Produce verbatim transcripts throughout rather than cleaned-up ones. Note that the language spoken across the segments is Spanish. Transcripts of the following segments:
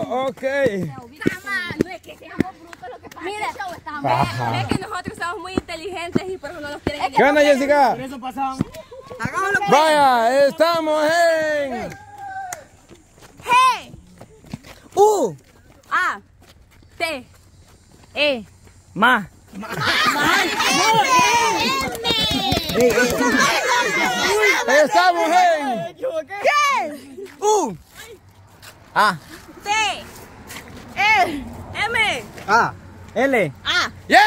ok. No es que seamos brutos lo que pasa. Mira, ve, ve que nosotros somos muy inteligentes y por eso no nos quieren. ¿Qué onda, Jessica? Por eso pasamos. Vaya, estamos en... G. U. A. T. E. Ma. Estamos en... ¿Qué? U. A. T. E. M. A. L. A. ¡Yeah!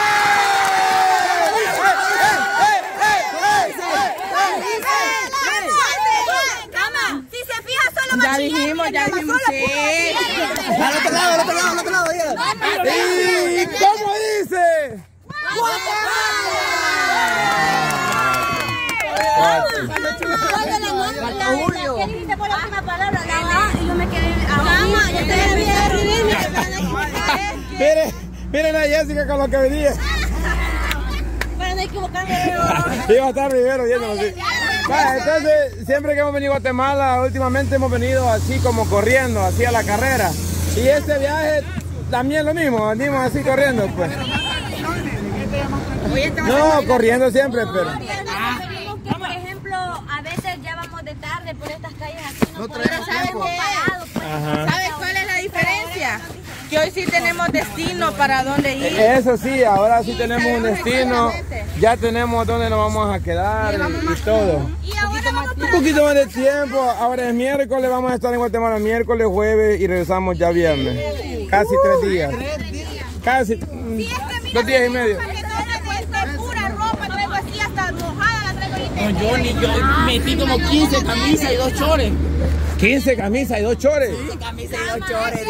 Cama, si se fija solo Ya dijimos, ya dijimos, sí. Al otro lado, al otro lado, al otro lado. ¿Y cómo dice? ¿Qué dijiste por la última palabra? Yo me quedé... Cama, yo te vi Miren, miren a Jessica con lo que venía. para no equivocarme. Iba a estar Rivero viéndolo así. Vale, entonces, siempre que hemos venido a Guatemala, últimamente hemos venido así como corriendo, así a la carrera. Y este viaje también lo mismo, venimos así corriendo, pues. No, corriendo siempre, pero... Que, por ejemplo, a veces ya vamos de tarde por estas calles así, no, No traemos tiempo. parados, pues. ¿Sabes cuál es la diferencia? Que hoy sí tenemos destino para dónde ir. Eso sí, ahora sí tenemos un destino, ya tenemos dónde nos vamos a quedar y, y todo. Y ahora vamos Un poquito más de tiempo, ahora es miércoles, vamos a estar en Guatemala miércoles, jueves y regresamos ya viernes. Casi tres días. Casi mm, dos días y medio. pura ropa, traigo así hasta mojada, la traigo ahí. No, yo ni yo metí como quince camisas y dos chores. quince camisas y dos chores. Camisas y dos chores.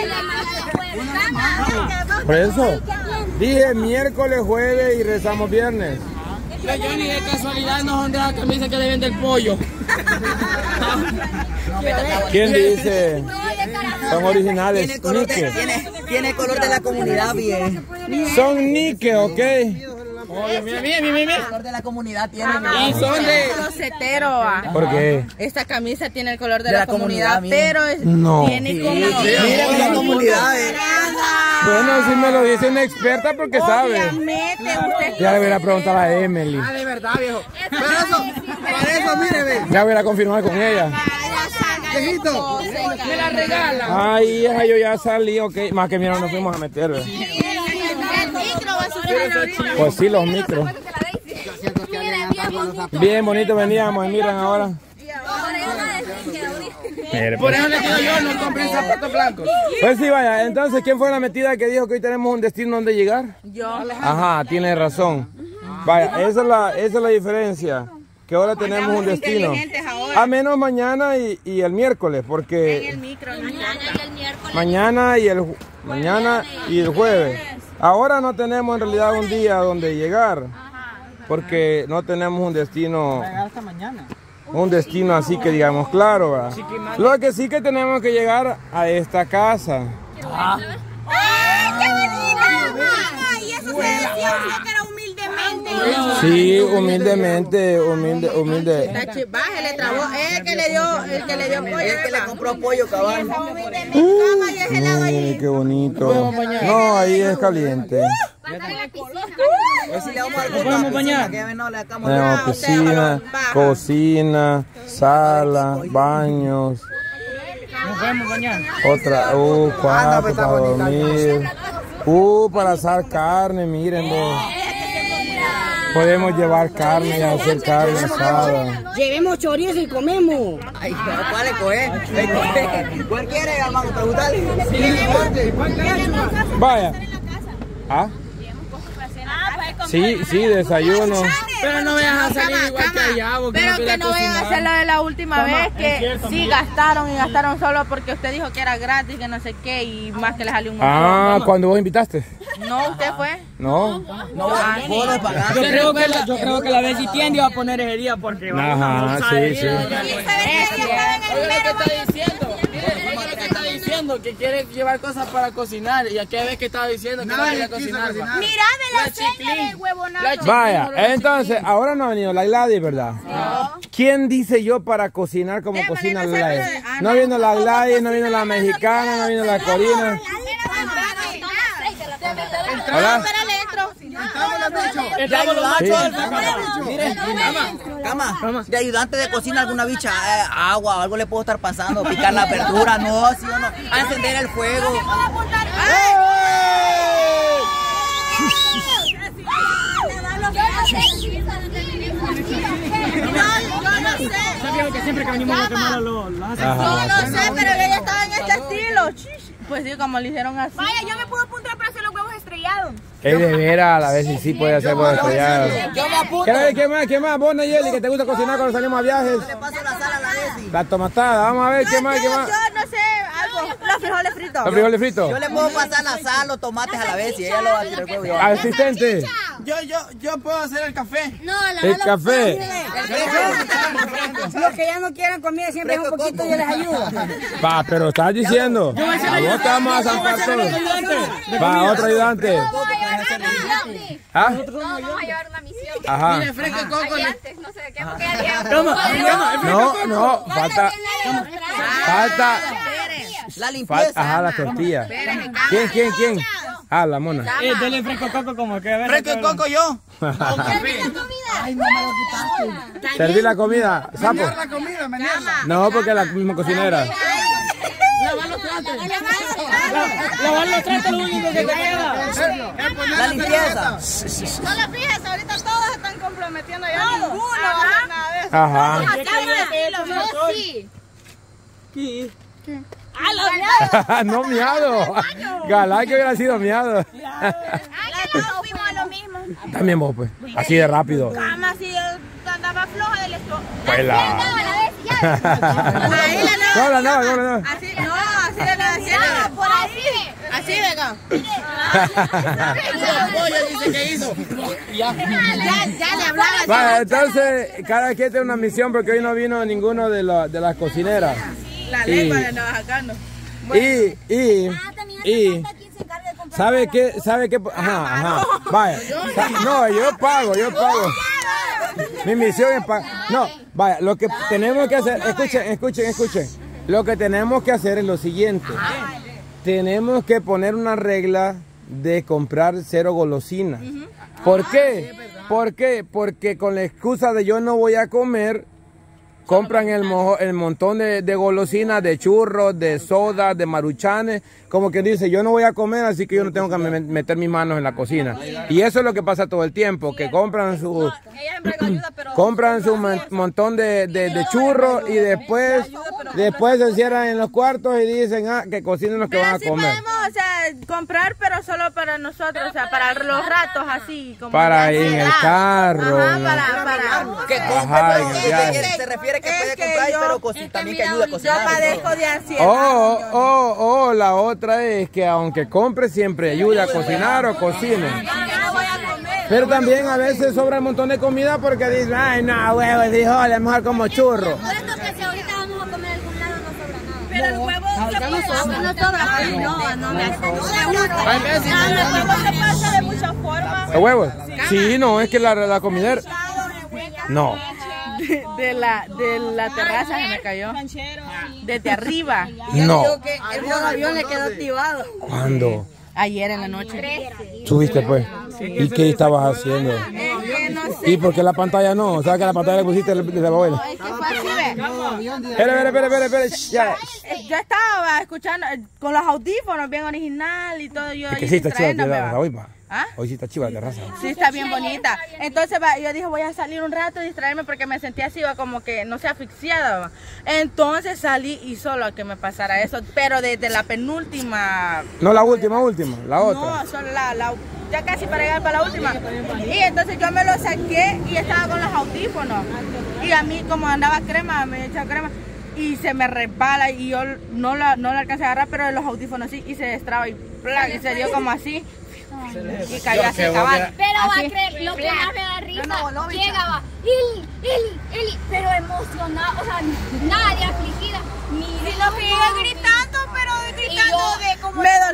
Por eso, dije miércoles, jueves y regresamos viernes. Yo, yo ni de casualidad no son de las camisas que le vende el pollo. ¿Quién dice? Son originales, Tiene color, de, Nike. tiene, tiene color de la comunidad, bien. Son Nike, ¿ok? Oye, mira, mira, mira, mira. Color de la comunidad tiene. Y son de... Closetero, va. ¿Por qué? Esta camisa tiene el color de, De la, la comunidad, comunidad, bien. pero es- No. tiene como... Mira la comunidad, eh. Bueno, si me lo dice una experta porque sabe. Obviamente, usted... Ya le voy a preguntar a Emily. Ah, de verdad, viejo. Para eso, para eso, mire, ve. Ya voy a confirmar con ella. Viejito, me la regala. Ay, hija, yo ya salí, ok. Más que mira, nos fuimos a meter. ¿verdad? El micro va a subir ahorita. Pues sí, los micros. Bien bonito veníamos, y miren ahora. Mire, Por pues. eso le digo yo, no compren zapatos blancos. Pues sí, vaya. Entonces, ¿quién fue la metida que dijo que hoy tenemos un destino donde llegar? Yo. Ajá, tiene razón. Vaya, esa es la, esa es la diferencia. Que ahora tenemos un destino. A menos mañana y, y el miércoles, porque El micro. Mañana y el miércoles. mañana y el ju- mañana y el jueves. Ahora no tenemos en realidad un día donde llegar, porque no tenemos un destino, Hasta mañana. un destino así que digamos claro, ¿verdad? Lo que sí que tenemos que llegar a esta casa. ¡Ay, qué bonita, mamá! Y eso se decía usted que era humildemente. Sí, humildemente, humilde, humilde. Tachi, bájale, trabó. Es el que le dio, el que le dio pollo. Es que le compró pollo, cabal. Mire, qué bonito. No, ahí es caliente. Pues si le vamos a dar ¿Nos podemos bañar? que no le sacamos Tenemos piscina, cocina, sala, baños. Nos podemos bañar. Otra, uh, cuarto para dormir. Uh, para asar carne, miren. ve. Podemos llevar carne y hacer carne asada. Llevemos chorizo y comemos. Ay, ¿cuál es coger? ¿Cuál quiere, hermano? Preguntarle. Vaya. ¿Ah? Sí, sí, desayuno. Pero no vayas a salir igual que allá, porque Pero no te que la no vayan a hacer lo de la última vez, que sí gastaron y gastaron solo porque usted dijo que era gratis, que no sé qué, y más que le salió un Ah, cuando vos invitaste. No, usted fue. No. No, vos no pagás. Yo creo que la, yo creo que la vez si tiende va a poner herida porque va Ajá, sí, sí. Oiga lo que está diciendo. Oiga lo que está diciendo. diciendo que quiere llevar cosas para cocinar. Y aquella vez que estaba diciendo que no quería cocinar. Mira de la, la seña del huevonazo. Vaya, entonces, ahora no ha venido la Gladys, ¿verdad? No. ¿Quién dice yo para cocinar como cocina la Gladys? No vino la Gladys, no vino la mexicana, no vino la corina. Hola. Mire, cama, de ayudante de cocina alguna bicha, eh, agua o algo le puedo estar pasando, picar la verdura, no, si o no, a encender el fuego. ¿Sabes que siempre que venimos a Guatemala lo, lo hacen? Yo no sé, pero ella estaba en este estilo. Pues sí, como lo hicieron así. Vaya, yo me puedo apuntar para hacer los huevos estrellados. Es de veras, a la vez sí, sí puede hacer huevos estrellados. Yo me apunto. ¿Qué, ¿Qué más? ¿Qué más? Vos, Nayeli, que te gusta cocinar cuando salimos a viajes. Le paso la sal a la Bessie. La tomatada, vamos a ver, ¿qué más? ¿Qué más? Yo no sé, algo. Los frijoles fritos. ¿Los frijoles fritos? Yo le puedo pasar la sal, los tomates a la Bessie, ella lo va a tirar el huevo. Asistente. Yo, yo, yo puedo hacer el café. No, la El café. Los que ya no quieran comida siempre es un poquito yo les ayudo. Va, pero estás diciendo. A vos te vamos a zampar todo. Va, otro ayudante. ¿Ah? Vamos a llevar una misión. Ajá. Mire, fresco coco. Antes, no sé qué, porque ya No, no, falta. Falta. La limpieza. Ajá, la tortilla. ¿Quién, quién, quién? Ah, la mona. Eh, dele fresco coco como que a ver. Fresco coco yo. Ay, no me lo quitaste. Servir la comida, sapo. La comida, menearla. No, porque es la misma cocinera. Lavar los trastes. Lavar los trastes es lo único que te queda. La limpieza. No la fijas, ahorita todos están comprometiendo ya. Ninguno va a hacer nada de eso. Ajá. Yo sí. ¿Qué? ¡A los No miado. Galán que hubiera sido miado. ¡Ah, que no fuimos a lo mismo! También vos, pues. Así de rápido. Cama, si yo andaba floja del estómago. Pues la. Ahí la no. No, la no, no, no. Así, no, así de la así de Por ahí. Así de acá. Dice que hizo. Ya, ya le hablaba. Vale, entonces, cada quien tiene una misión porque hoy no vino ninguno de, la, de las cocineras. La lengua de Navajacano. Y, y, y, ¿sabe qué? ¿Sabe qué? Ajá, ajá, vaya. No, yo pago, yo pago. Mi misión es pagar. No, vaya, lo que tenemos que hacer, escuchen, escuchen, escuchen. Lo que tenemos que hacer es lo siguiente. Tenemos que poner una regla de comprar cero golosinas. ¿Por qué? ¿Por qué? Porque con la excusa de yo no voy a comer, compran el, mojo, el montón de, de golosinas, de churros, de sodas, de maruchanes. Como que dice, yo no voy a comer, así que yo no tengo que me, meter mis manos en la cocina. Y eso es lo que pasa todo el tiempo, que compran su, compran su man, montón de, de, de churros y después, después se encierran en los cuartos y dicen, ah, que cocinen los que van a comer. Podemos, o sea, comprar, pero solo para nosotros, o sea, para los ratos así. Como para ir en el carro. Ajá, para, para. Que Ajá, en el viaje. se refiere que puede que comprar, yo- pero co- también que ayuda a Yo cocinar. padezco de ansiedad. Oh, oh, oh, la otra es que aunque compre siempre ayude a cocinar o cocine. Pero también a veces sobra un montón de comida porque dicen, ay no, huevos, frijoles, mejor como churro. Por esto que si ahorita vamos a comer a algún lado no sobra nada. Pero el huevo se puede. No sobra, pero no, no me gusta. El huevo se pasa de muchas formas. ¿Los huevos? Sí, no, es que la, la comidera. No. De, de la de la terraza se me cayó. Desde arriba. No. El modo avión le quedó activado. ¿Cuándo? Ayer en la noche. ¿Subiste pues? ¿Y qué estabas haciendo? Que no sé. ¿Y por qué la pantalla no? O sea que la pantalla le pusiste desde abuelo. Es que fue así, ve. Espera, espera, espera, espera, espera. Ya. Eh, Yo estaba escuchando eh, con los audífonos bien original y todo. Yo Es que ahí sí está chiva la distrayéndome, terraza va. hoy, pa. ¿Ah? Hoy sí está chiva la terraza. Sí, está bien bonita. Entonces va, yo dije, voy a salir un rato, distraerme porque me sentía así, va, como que no sé, asfixiada. Va. Entonces salí y solo a que me pasara eso, pero desde la penúltima. No la última, última, la otra. No, solo la, la, ya casi para llegar para la última. Y entonces yo me lo saqué y estaba con los audífonos. Y a mí, como andaba crema, me echa crema. Y se me resbala y yo no la, no la alcancé a agarrar, pero los audífonos sí, y se destraba y ¡plac! Y se dio como así. Y cayó así cabal. Pero va a Así. creer, lo que más me da risa, llega, va, Eli, Eli, Eli, pero emocionada, o sea, nadie afligida. Ni Y lo que iba gritando, pero gritando.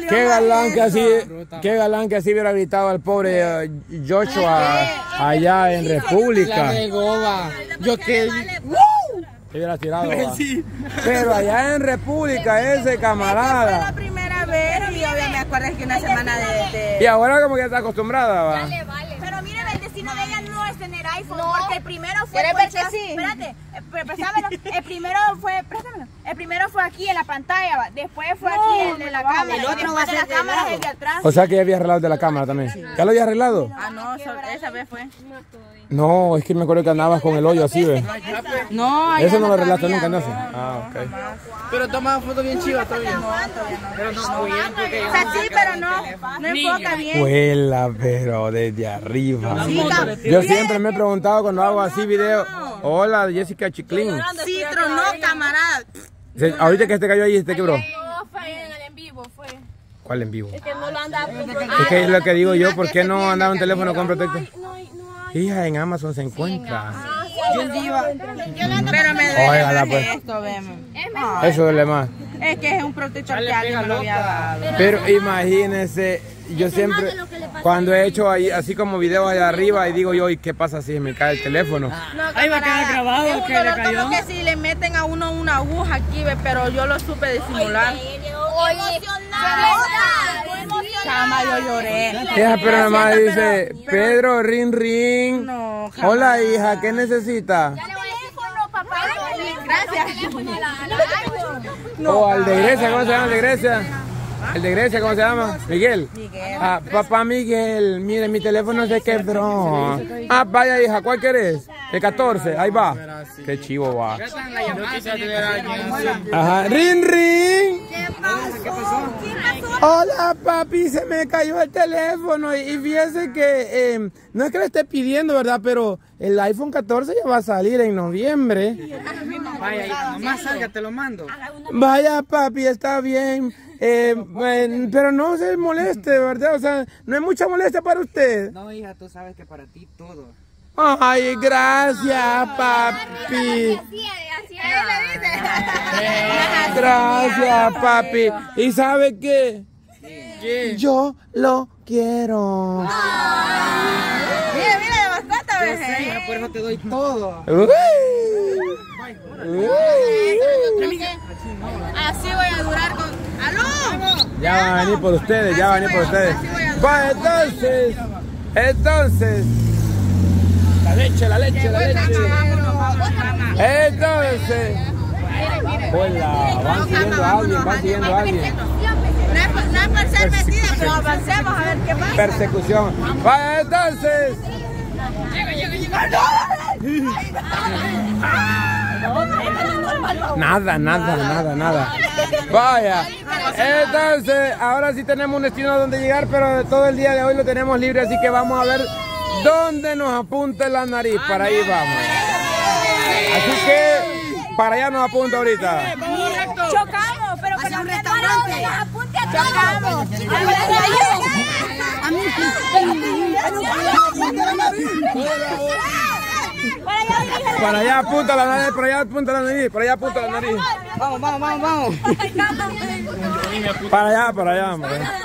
salió Qué galán que así, fruta. qué galán que así hubiera gritado al pobre uh, Joshua allá en República. La de Goba. Yo que... Se hubiera tirado. Sí. Pero allá en República ese Fue la camarada. primera vez y obviamente me acuerdo que una semana de... de... Y ahora como que está acostumbrada, va. Vale, vale. Pero miren, el destino de ella no es tener iPhone, porque el primero fue... ¿Quieres ver que concha- sí? Espérate, eh, pre- préstamelo. El primero fue... Préstamelo. El primero fue aquí en la pantalla, va. Después fue aquí en, en la cámara. el otro y va a después de ser la de cámara lado. es el de atrás. O sea que ya había arreglado de la cámara también. ¿Ya lo había arreglado? Ah, no, so- esa vez fue. No, es que me acuerdo que andabas con el hoyo así, ve. No, allá Eso no lo arreglaste todavía, nunca, ¿no? no, Ah, ok. Pero toma fotos bien chivas todavía. Pero no bien porque yo O sea, sí, pero no, no enfoca bien. Vuela, pero desde arriba. Sí, cam- Yo siempre me he preguntado cuando hago así videos. Hola, Jessica Chiclín. Sí, tronó, camarada. Se- Ahorita que este cayó ahí, este quebró. No, fue en el en vivo, fue. ¿Cuál en vivo? Es que no lo andaba comprando. Es que es lo que digo yo, ¿por qué no andaba un teléfono con protector? No hay, no hay. Hija, en Amazon se encuentra. Pero me duele Óigala, más pues. esto, veme. Eso duele más. Es que es un protector que alguien me lo había dado. Pero imagínense, yo siempre, cuando he hecho ahí, así como videos allá arriba, y digo yo, ¿y qué pasa si me cae el teléfono? Ahí va a quedar grabado Es un que le dolor cayó. como que si le meten a uno una aguja aquí, ve, pero yo lo supe disimular. Chama, yo lloré. Hija, pero nada más dice, Pedro, rin, rin. No, jamás. Hola, hija, ¿qué necesita? Teléfono, papá. Gracias. O al de Grecia, ¿cómo se llama el de Grecia? El de Grecia, ¿cómo se llama? Miguel. Miguel. Ah, papá Miguel, mire, mi teléfono se quebró. Ah, vaya, hija, ¿cuál querés? El catorce, ahí va. Qué chivo va. Ajá, rin, rin. ¿Qué pasó? Hola, papi, se me cayó el teléfono. Y fíjese que eh, no es que le esté pidiendo, ¿verdad? Pero el iPhone catorce ya va a salir en noviembre. Vaya, hija, nomás salga, te lo mando. Vaya, papi, está bien. Eh, eh, pero no se moleste, ¿verdad? O sea, no es mucha molestia para usted. No, hija, tú sabes que para ti todo. Ay, gracias, papi. Así es, así es. Gracias, papi. ¿Y sabe qué? ¿Qué? Yo lo quiero. Mira, mira, bastante Yo veces. sé, hija, por eso te doy todo. Uy. Uy. Así voy a durar con... ¡Aló! Ya van a venir por ustedes, ya van a venir por ustedes. Pues entonces, entonces, la leche, la leche, la leche. Entonces, hola, van siguiendo a alguien, van siguiendo a alguien. No es por- no es por ser metida, pero avancemos a ver qué pasa. Persecución. Pues entonces. Nada, nada, nada, nada. Vaya. Entonces, ahora sí tenemos un destino a donde llegar, pero todo el día de hoy lo tenemos libre, así que vamos a ver dónde nos apunta la nariz. Para ahí vamos. Así que para allá nos apunta ahorita. Chocamos, pero con un restaurante. Nos apunte a todos. Para allá apunta la nariz, para allá apunta la nariz, para allá apunta la nariz. Vamos, vamos, vamos, vamos. Para allá, para allá, hombre.